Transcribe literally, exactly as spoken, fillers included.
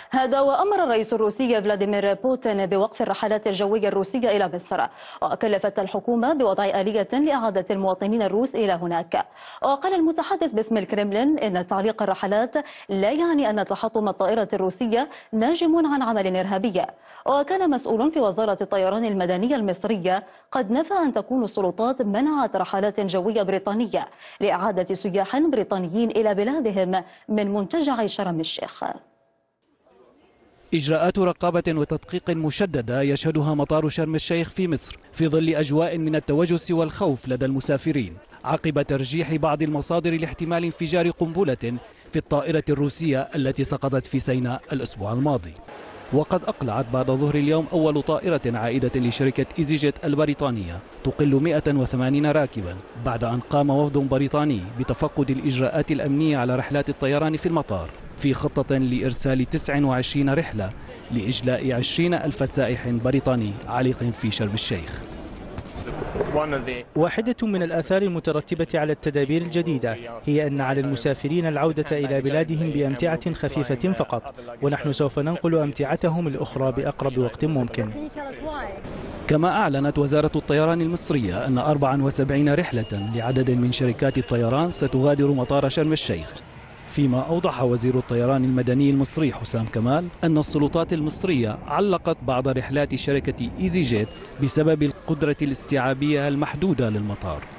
هذا وأمر الرئيس الروسي فلاديمير بوتين بوقف الرحلات الجوية الروسية إلى مصر، وكلفت الحكومة بوضع آلية لإعادة المواطنين الروس إلى هناك. وقال المتحدث باسم الكرملين إن تعليق الرحلات لا يعني أن تحطم الطائرة الروسية ناجم عن عمل إرهابي. وكان مسؤول في وزارة الطيران المدنية المصرية قد نفى أن تكون السلطات منعت رحلات جوية بريطانية لإعادة سياح بريطانيين إلى بلادهم من منتجع شرم الشيخ. إجراءات رقابة وتدقيق مشددة يشهدها مطار شرم الشيخ في مصر في ظل أجواء من التوجس والخوف لدى المسافرين عقب ترجيح بعض المصادر لاحتمال انفجار قنبلة في الطائرة الروسية التي سقطت في سيناء الأسبوع الماضي. وقد أقلعت بعد ظهر اليوم أول طائرة عائدة لشركة إيزي جيت البريطانية تقل مئة وثمانين راكبا بعد أن قام وفد بريطاني بتفقد الإجراءات الأمنية على رحلات الطيران في المطار في خطة لإرسال تسع وعشرين رحلة لإجلاء عشرين ألف سائح بريطاني عالق في شرم الشيخ. واحدة من الآثار المترتبة على التدابير الجديدة هي أن على المسافرين العودة إلى بلادهم بأمتعة خفيفة فقط، ونحن سوف ننقل أمتعتهم الأخرى بأقرب وقت ممكن. كما أعلنت وزارة الطيران المصرية أن أربعة وسبعين رحلة لعدد من شركات الطيران ستغادر مطار شرم الشيخ، فيما أوضح وزير الطيران المدني المصري حسام كمال أن السلطات المصرية علقت بعض رحلات شركة إيزي جيت بسبب القدرة الاستيعابية المحدودة للمطار.